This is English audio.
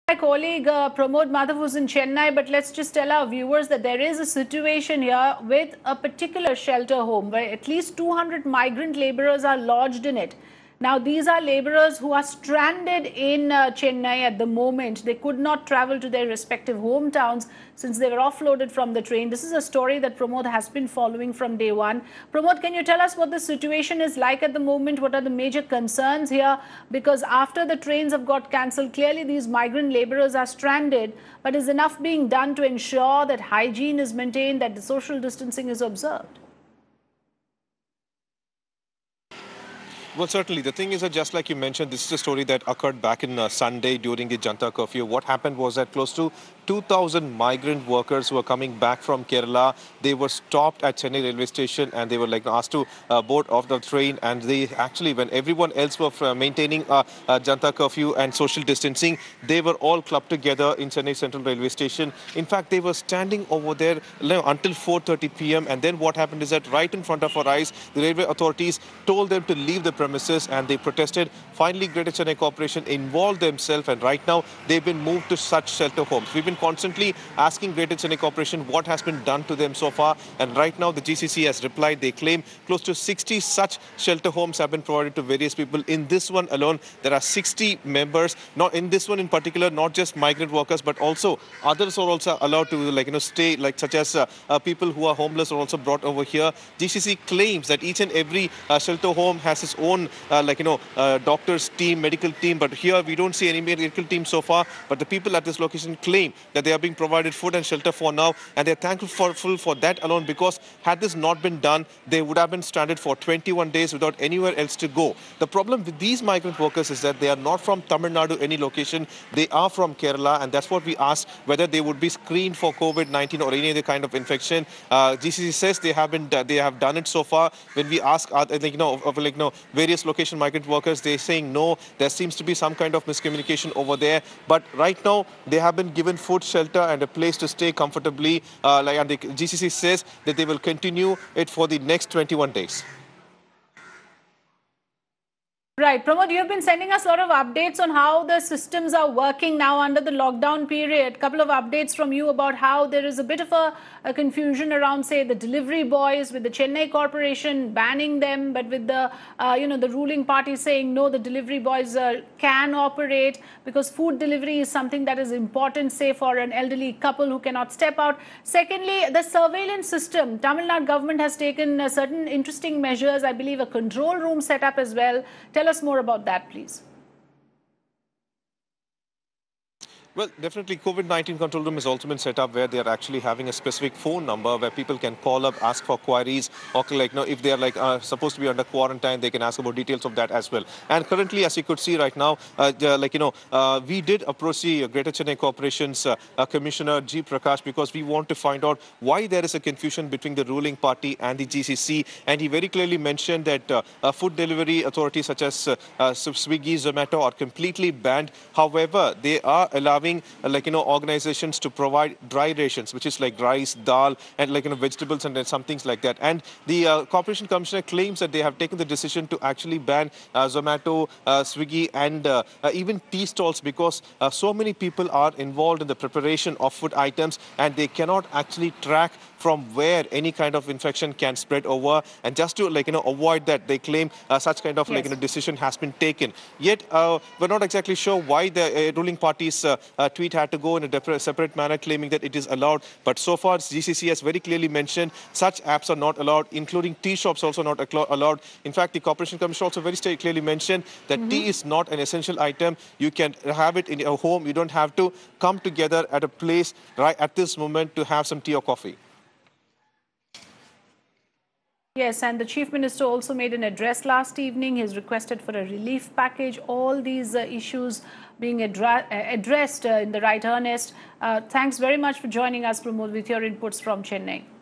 My colleague Pramod Madhav was in Chennai, but let's just tell our viewers that there is a situation here with a particular shelter home where at least 200 migrant laborers are lodged in it. Now, these are laborers who are stranded in Chennai at the moment. They could not travel to their respective hometowns since they were offloaded from the train. This is a story that Pramod has been following from day one. Pramod, can you tell us what the situation is like at the moment? What are the major concerns here? Because after the trains have got cancelled, clearly these migrant laborers are stranded. But is enough being done to ensure that hygiene is maintained, that the social distancing is observed? Well, certainly. The thing is that just like you mentioned, this is a story that occurred back in Sunday during the Janta curfew. What happened was that close to 2,000 migrant workers who were coming back from Kerala, they were stopped at Chennai railway station and they were asked to board off the train. And they actually, when everyone else were maintaining Janta curfew and social distancing, they were all clubbed together in Chennai Central Railway Station. In fact, they were standing over there until 4:30 p.m. And then what happened is that right in front of our eyes, the railway authorities told them to leave the premises and they protested. Finally, Greater Chennai Corporation involved themselves and right now they've been moved to such shelter homes. We've been constantly asking Greater Chennai Corporation what has been done to them so far, and right now the GCC has replied. They claim close to 60 such shelter homes have been provided to various people. In this one alone, there are 60 members. Not in this one in particular, not just migrant workers, but also others are also allowed to stay, such as people who are homeless are also brought over here. GCC claims that each and every shelter home has its own doctors team, medical team, but here we don't see any medical team so far. But the people at this location claim that they are being provided food and shelter for now, and they're thankful for that alone, because had this not been done, they would have been stranded for 21 days without anywhere else to go. The problem with these migrant workers is that they are not from Tamil Nadu, any location. They are from Kerala, and that's what we asked, whether they would be screened for COVID-19 or any other kind of infection. GCC says they have done it so far. When we ask various location migrant workers, they're saying no, there seems to be some kind of miscommunication over there. But right now they have been given food, shelter and a place to stay comfortably, and the GCC says that they will continue it for the next 21 days. Right. Pramod, you have been sending us a lot of updates on how the systems are working now under the lockdown period. A couple of updates from you about how there is a bit of a confusion around, say, the delivery boys, with the Chennai Corporation banning them, but with the, the ruling party saying, no, the delivery boys can operate because food delivery is something that is important, say, for an elderly couple who cannot step out. Secondly, the surveillance system. Tamil Nadu government has taken certain interesting measures, I believe a control room set up as well. Tell us more about that, please. Well, definitely COVID-19 control room has also been set up where they are actually having a specific phone number where people can call up, ask for queries, or if they are supposed to be under quarantine, they can ask about details of that as well. And currently, as you could see right now, we did approach the Greater Chennai Corporation's Commissioner G. Prakash, because we want to find out why there is a confusion between the ruling party and the GCC. And he very clearly mentioned that food delivery authorities such as Swiggy, Zomato are completely banned. However, they are allowing organizations to provide dry rations, which is like rice, dal, and vegetables and some things like that. And the Corporation Commissioner claims that they have taken the decision to actually ban Zomato, Swiggy, and even tea stalls, because so many people are involved in the preparation of food items and they cannot actually track from where any kind of infection can spread over. And just to avoid that, they claim such kind of decision has been taken. Yet we're not exactly sure why the ruling party's tweet had to go in a separate manner, claiming that it is allowed. But so far, GCC has very clearly mentioned such apps are not allowed, including tea shops also not allowed. In fact, the Corporation Commissioner also very clearly mentioned that tea is not an essential item. You can have it in your home. You don't have to come together at a place right at this moment to have some tea or coffee. Yes, and the Chief Minister also made an address last evening. He's requested for a relief package. All these issues being addressed in the right earnest. Thanks very much for joining us, Pramod, with your inputs from Chennai.